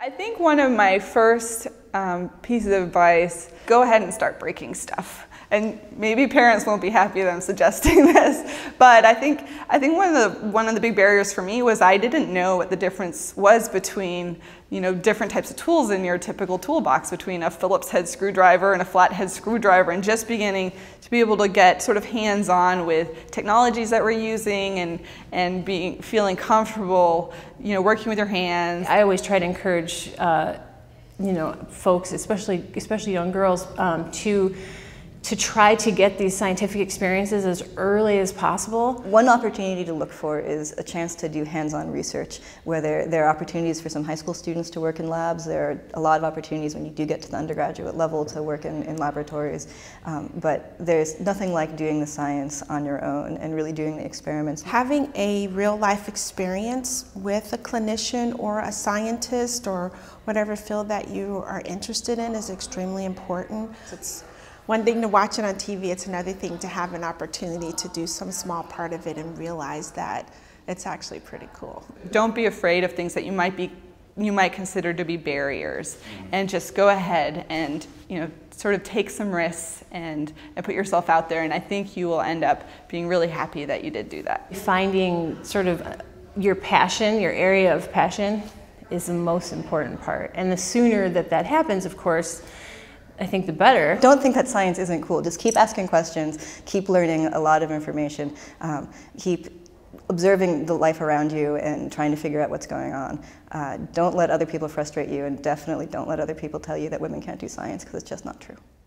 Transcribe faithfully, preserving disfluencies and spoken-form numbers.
I think one of my first um, pieces of advice, go ahead and start breaking stuff. And maybe parents won't be happy that I'm suggesting this, but I think, I think one of the, one of the big barriers for me was I didn't know what the difference was between, you know, different types of tools in your typical toolbox, between a Phillips head screwdriver and a flathead screwdriver, and just beginning to be able to get sort of hands-on with technologies that we're using and, and being, feeling comfortable, you know, working with your hands. I always try to encourage, uh, you know, folks, especially, especially young girls, um, to to try to get these scientific experiences as early as possible. One opportunity to look for is a chance to do hands-on research, where there, there are opportunities for some high school students to work in labs. There are a lot of opportunities when you do get to the undergraduate level to work in, in laboratories. Um, but there's nothing like doing the science on your own and really doing the experiments. Having a real-life experience with a clinician or a scientist or whatever field that you are interested in is extremely important. It's one thing to watch it on T V, it's another thing to have an opportunity to do some small part of it and realize that it's actually pretty cool. Don't be afraid of things that you might be, you might consider to be barriers, and just go ahead and, you know, sort of take some risks and, and put yourself out there, and I think you will end up being really happy that you did do that. Finding sort of your passion, your area of passion, is the most important part, and the sooner that that happens, of course, I think the better. Don't think that science isn't cool. Just keep asking questions, keep learning a lot of information, um, keep observing the life around you and trying to figure out what's going on. Uh, don't let other people frustrate you, and definitely don't let other people tell you that women can't do science, because it's just not true.